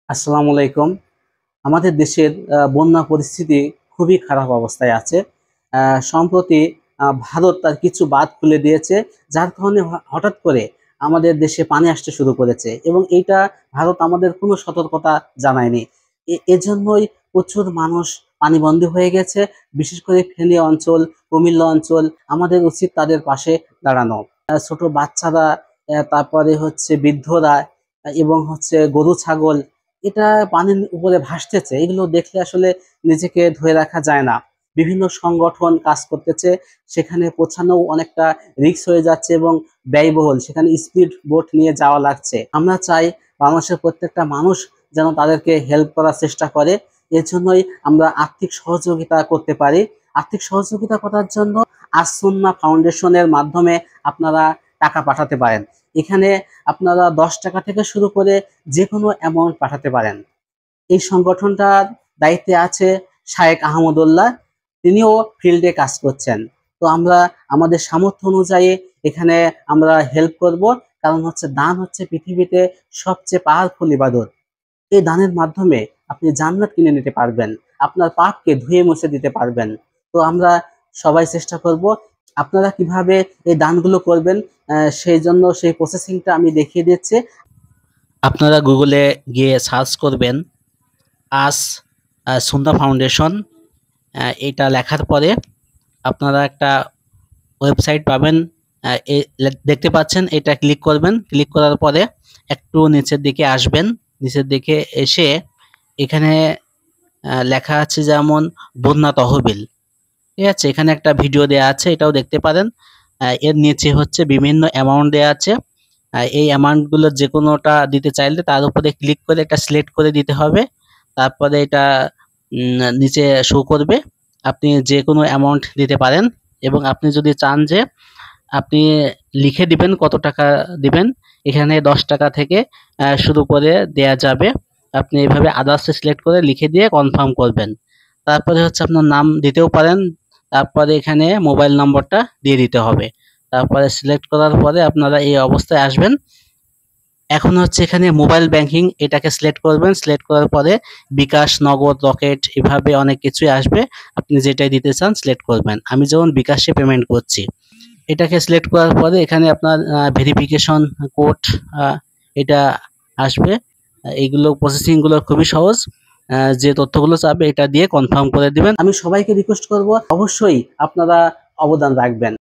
আসসালামু আলাইকুম। আমাদের দেশের বন্যা পরিস্থিতি খুবই খারাপ অবস্থায় আছে। সম্প্রতি ভারত তার কিছু বাঁধ খুলে দিয়েছে, যার কারণে হঠাৎ করে আমাদের দেশে পানি আসতে শুরু করেছে এবং এইটা ভারত আমাদের কোনো সতর্কতা জানায়নি। এজন্যই প্রচুর মানুষ পানিবন্দী হয়ে গেছে। বিশেষ করে ফেনী অঞ্চল, কুমিল্লা অঞ্চল, আমাদের উচিত তাদের পাশে দাঁড়ানো। ছোট বাচ্চারা, তারপরে হচ্ছে বৃদ্ধরা, এবং হচ্ছে গরু ছাগল এটা পানির উপরে ভাসতেছে। এগুলো দেখলে আসলে নিজেকে ধরে রাখা যায় না। বিভিন্ন সংগঠন কাজ করতেছে, সেখানে পৌঁছানো অনেকটা রিস্ক হয়ে যাচ্ছে এবং ব্যয়বহুল। সেখানে স্পিড বোট নিয়ে যাওয়া লাগছে। আমরা চাই বাংলাদেশের প্রত্যেকটা মানুষ যেন তাদেরকে হেল্প করার চেষ্টা করে। এর জন্যই আমরা আর্থিক সহযোগিতা করতে পারি। আর্থিক সহযোগিতা করার জন্য আসুন্না ফাউন্ডেশনের মাধ্যমে আপনারা টাকা পাঠাতে পারেন। এখানে আপনারা 10 টাকা থেকে শুরু করে যে কোনো অ্যামাউন্ট পাঠাতে পারেন। এই সংগঠনটার দায়িত্বে আছে শায়েক আহমদুল্লাহ, তিনিও ফিল্ডে কাজ করছেন। তো আমরা আমাদের সামর্থ্য অনুযায়ী এখানে আমরা হেল্প করব। কারণ হচ্ছে দান হচ্ছে পৃথিবীতে সবচেয়ে পাওয়ারফুল ইবাদত। এই দানের মাধ্যমে আপনি জান্নাত কিনে নিতে পারবেন, আপনার পাপকে ধুয়ে মুছে দিতে পারবেন। তো আমরা সবাই চেষ্টা করব। আপনারা কিভাবে এই দানগুলো করবেন, সেই জন্য সেই প্রসেসিংটা আমি দেখিয়ে দিচ্ছি। আপনারা গুগলে গিয়ে সার্চ করবেন আস সুন্নাহ ফাউন্ডেশন। এটা লেখার পরে আপনারা একটা ওয়েবসাইট পাবেন। দেখতে পাচ্ছেন, এটা ক্লিক করবেন। ক্লিক করার পরে একটু নিচের দিকে আসবেন। নিচের দিকে এসে এখানে লেখা আছে যেমন বন্যা তহবিল, ঠিক আছে? এখানে একটা ভিডিও দেয়া আছে, এটাও দেখতে পারেন। এর নিচে হচ্ছে বিভিন্ন অ্যামাউন্ট দেয়া আছে। এই অ্যামাউন্টগুলোর যে কোনোটা দিতে চাইলে তার উপরে ক্লিক করে এটা সিলেক্ট করে দিতে হবে। তারপরে এটা নিচে শো করবে। আপনি যে কোনো অ্যামাউন্ট দিতে পারেন এবং আপনি যদি চান যে আপনি লিখে দিবেন কত টাকা দিবেন, এখানে 10 টাকা থেকে শুরু করে দেয়া যাবে। আপনি এভাবে আদার্সে সিলেক্ট করে লিখে দিয়ে কনফার্ম করবেন। তারপরে হচ্ছে আপনার নাম দিতেও পারেন। তারপরে এখানে মোবাইল নম্বরটা দিয়ে দিতে হবে। তারপরে সিলেক্ট করার পরে আপনারা এই অবস্থায় আসবেন। এখন হচ্ছে এখানে মোবাইল ব্যাংকিং, এটাকে সিলেক্ট করবেন। সিলেক্ট করার পরে বিকাশ, নগদ, রকেট এভাবে অনেক কিছুই আসবে। আপনি যেটাই দিতে চান সিলেক্ট করবেন। আমি যেমন বিকাশে পেমেন্ট করছি। এটাকে সিলেক্ট করার পরে এখানে আপনার ভেরিফিকেশন কোড এটা আসবে। এইগুলো প্রসেসিং গুলো খুবই সহজ। যে তথ্যগুলো চাবে এটা দিয়ে কনফার্ম করে দিবেন। আমি সবাইকে রিকোয়েস্ট করব, অবশ্যই আপনারা অবদান রাখবেন।